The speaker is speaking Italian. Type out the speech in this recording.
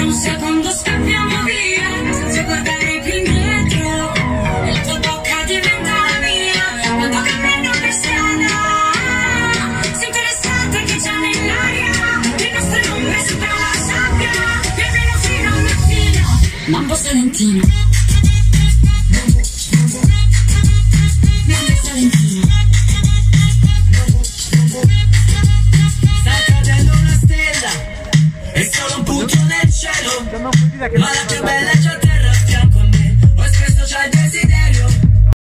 un secondo scappiamo via, senza guardare più indietro. E la tua bocca diventa la mia, quando cammino per strada. Sento l'estate che già nell'aria, le nostre ombre sopra la sabbia. Piovino fino al mattino, Mambo Salentino. Mambo Salentino. È solo un punto nel cielo, ma la più bella è già